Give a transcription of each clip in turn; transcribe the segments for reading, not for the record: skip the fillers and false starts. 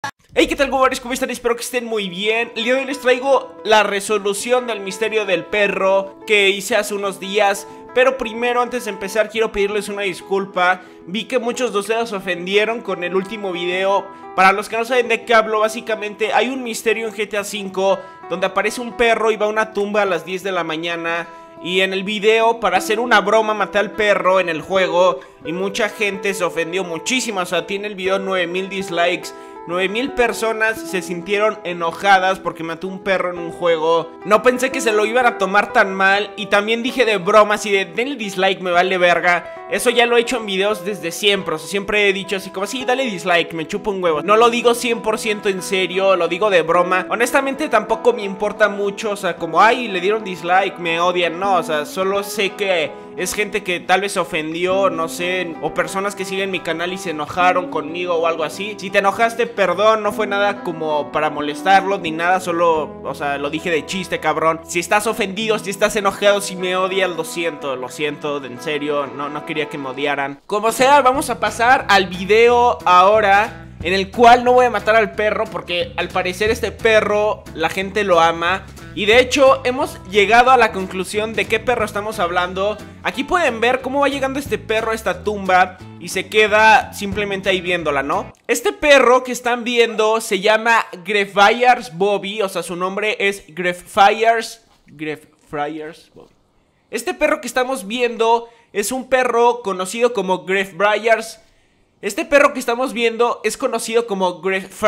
Hey, ¿qué tal, gobares? ¿Cómo están? Espero que estén muy bien. El día de hoy les traigo la resolución del misterio del perro que hice hace unos días. Pero primero, antes de empezar, quiero pedirles una disculpa. Vi que muchos de ustedes se ofendieron con el último video. Para los que no saben de qué hablo, básicamente hay un misterio en GTA V donde aparece un perro y va a una tumba a las 10 de la mañana. Y en el video, para hacer una broma, maté al perro en el juego y mucha gente se ofendió muchísimo. O sea, tiene el video 9000 dislikes. 9000 personas se sintieron enojadas porque maté un perro en un juego. No pensé que se lo iban a tomar tan mal. Y también dije de broma, así de denle dislike, me vale verga. Eso ya lo he hecho en videos desde siempre. O sea, siempre he dicho así como, sí, dale dislike, me chupo un huevo. No lo digo 100% en serio, lo digo de broma. Honestamente tampoco me importa mucho. O sea, como, ay, le dieron dislike, me odian. No, o sea, solo sé que es gente que tal vez se ofendió, no sé, o personas que siguen mi canal y se enojaron conmigo o algo así. Si te enojaste, perdón, no fue nada como para molestarlo ni nada, solo, o sea, lo dije de chiste, cabrón. Si estás ofendido, si estás enojado, si me odias, lo siento, en serio, no quería que me odiaran. Como sea, vamos a pasar al video ahora, en el cual no voy a matar al perro porque al parecer este perro la gente lo ama. Y de hecho hemos llegado a la conclusión de qué perro estamos hablando. Aquí pueden ver cómo va llegando este perro a esta tumba y se queda simplemente ahí viéndola, ¿no? Este perro que están viendo se llama Greyfriars Bobby. O sea, su nombre es Greyfriars Bobby. Este perro que estamos viendo es un perro conocido como Greyfriars. Este perro que estamos viendo es conocido como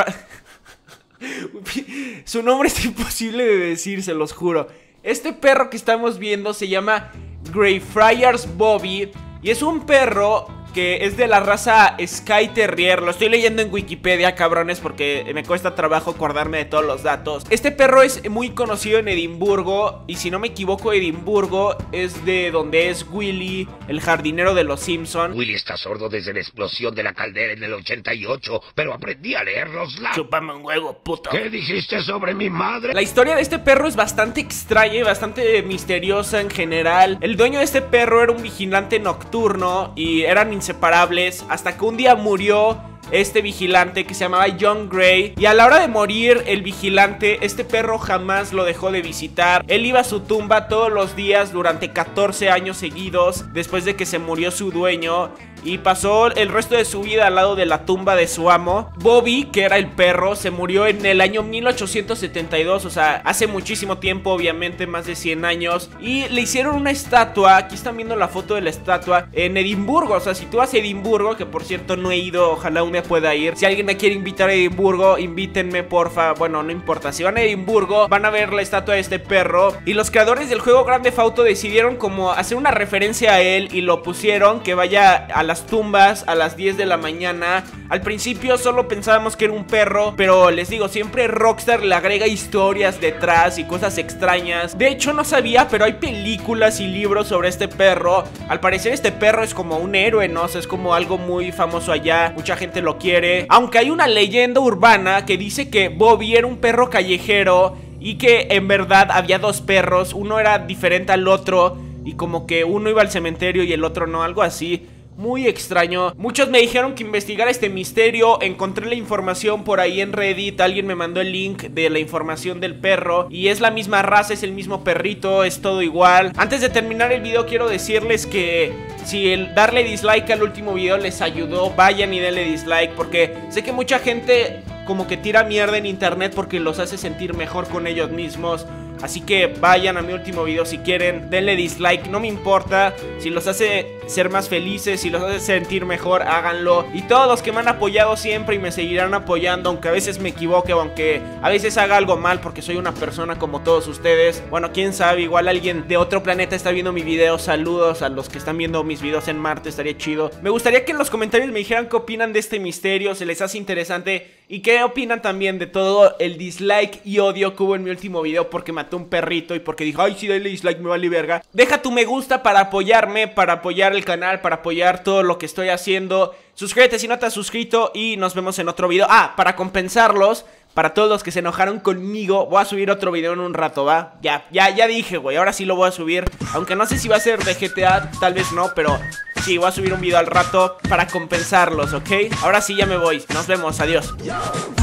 Su nombre es imposible de decir, se los juro. Este perro que estamos viendo se llama Greyfriars Bobby y es un perro que es de la raza Sky Terrier. Lo estoy leyendo en Wikipedia, cabrones, porque me cuesta trabajo acordarme de todos los datos. Este perro es muy conocido en Edimburgo y si no me equivoco, Edimburgo es de donde es Willy, el jardinero de los Simpson. Willy está sordo desde la explosión de la caldera en el 88, pero aprendí a leer los labios. Chúpame un huevo, puto. ¿Qué dijiste sobre mi madre? La historia de este perro es bastante extraña y bastante misteriosa en general. El dueño de este perro era un vigilante nocturno y eran inseparables hasta que un día murió este vigilante que se llamaba John Gray. Y a la hora de morir el vigilante, este perro jamás lo dejó de visitar. Él iba a su tumba todos los días durante 14 años seguidos después de que se murió su dueño, y pasó el resto de su vida al lado de la tumba de su amo. Bobby, que era el perro, se murió en el año 1872, o sea, hace muchísimo tiempo, obviamente, más de 100 años. Y le hicieron una estatua, aquí están viendo la foto de la estatua, en Edimburgo. O sea, si tú vas a Edimburgo, que por cierto no he ido, ojalá un día pueda ir. Si alguien me quiere invitar a Edimburgo, invítenme, porfa. Bueno, no importa, si van a Edimburgo, van a ver la estatua de este perro. Y los creadores del juego Grand Theft Auto decidieron como hacer una referencia a él y lo pusieron que vaya a las tumbas a las 10 de la mañana. Al principio solo pensábamos que era un perro, pero les digo, siempre Rockstar le agrega historias detrás y cosas extrañas. De hecho no sabía, pero hay películas y libros sobre este perro. Al parecer este perro es como un héroe, ¿no? O sea, es como algo muy famoso allá, mucha gente lo quiere. Aunque hay una leyenda urbana que dice que Bobby era un perro callejero y que en verdad había dos perros, uno era diferente al otro y como que uno iba al cementerio y el otro no, algo así. Muy extraño. Muchos me dijeron que investigara este misterio. Encontré la información por ahí en Reddit. Alguien me mandó el link de la información del perro y es la misma raza, es el mismo perrito, es todo igual. Antes de terminar el video quiero decirles que si el darle dislike al último video les ayudó, vayan y denle dislike, porque sé que mucha gente como que tira mierda en internet porque los hace sentir mejor con ellos mismos. Así que vayan a mi último video si quieren, denle dislike, no me importa. Si los hace ser más felices, si los hace sentir mejor, háganlo. Y todos los que me han apoyado siempre y me seguirán apoyando, aunque a veces me equivoque o aunque a veces haga algo mal, porque soy una persona como todos ustedes. Bueno, quién sabe, igual alguien de otro planeta está viendo mi video. Saludos a los que están viendo mis videos en Marte, estaría chido. Me gustaría que en los comentarios me dijeran qué opinan de este misterio, se les hace interesante, y qué opinan también de todo el dislike y odio que hubo en mi último video porque maté un perrito y porque dijo, ay, sí, dale dislike, me vale verga. Deja tu me gusta para apoyarme, para apoyar el canal, para apoyar todo lo que estoy haciendo. Suscríbete si no te has suscrito y nos vemos en otro video. Ah, para compensarlos, para todos los que se enojaron conmigo, voy a subir otro video en un rato, ¿va? Ya dije, güey, ahora sí lo voy a subir. Aunque no sé si va a ser de GTA, tal vez no, pero sí, voy a subir un video al rato para compensarlos, ¿ok? Ahora sí ya me voy, nos vemos, adiós.